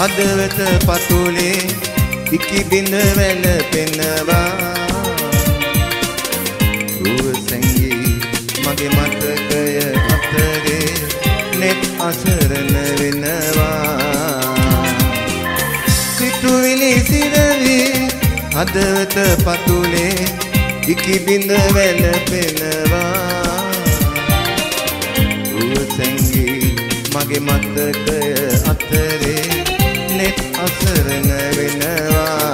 හදවත පතුලේ ඉකි බිඳ වැළපෙනවා රුව සැඟී මගේ මතකය අතරේ නෙත් අසරණ වෙනවා සිතුවිලි සිරවි හදවත පතුලේ ඉකි බිඳ වැළපෙනවා රුව සැඟී මගේ මතකය අතරේ නෙත් අසරණ වෙනවා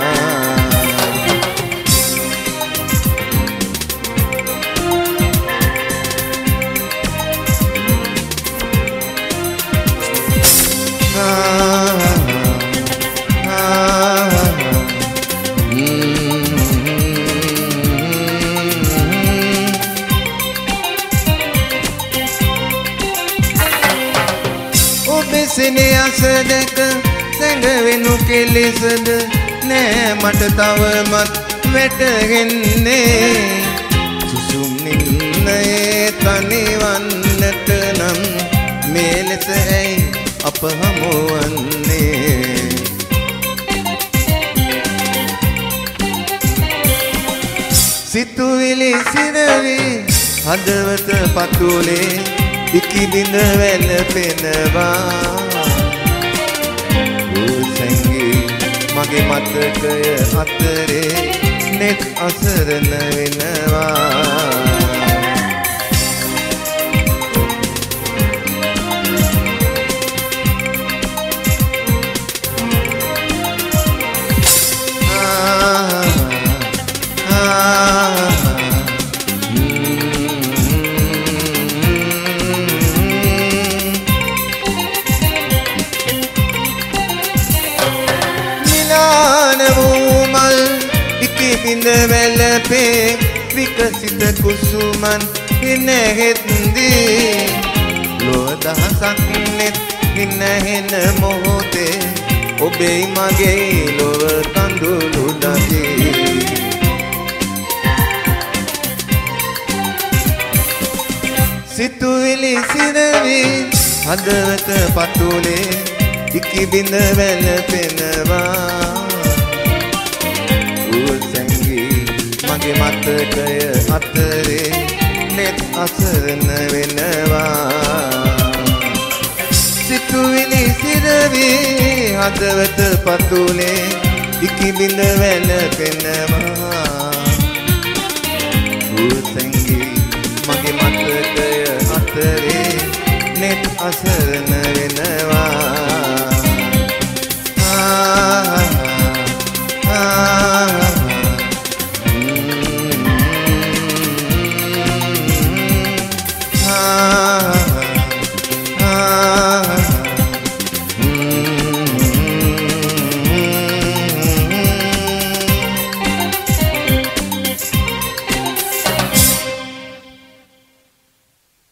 ඔබෙසිනේ අසදක සැඟවෙනු කෙලෙසද නෑ මට තවමත් වැටහෙන්නේ සුසුම් නින්නයේ තනිවන්නට නම් මේ ලෙස ඇයි අප හමුවන්නේ සිතුවිලි සිරවි හදවත පතුලේ ඉකි බිඳ වැළපෙනවා මගේ මතකය අතරේ නෙත් අසරණ වෙනවා බිඳ වැළපේ විකසිත කුසුමන් හිනහෙත්දී ලොව දහසක් නෙත් හිනහෙන මොහොතේ ඔබේ මගේ ලොව කඳුළු දදී සිතුවිලි සිරවි හදවත පතුලේ ඉකි බිඳ වැළපෙනවා මගේ මතකය අතරේ නෙත් අසරණ වෙනවා සිතුවිලි සිරවි හදවත පතුලේ ඉකි බිඳ වැළපෙනවා සැඟී මගේ මතකය අතරේ නෙත් අසරණ වෙනවා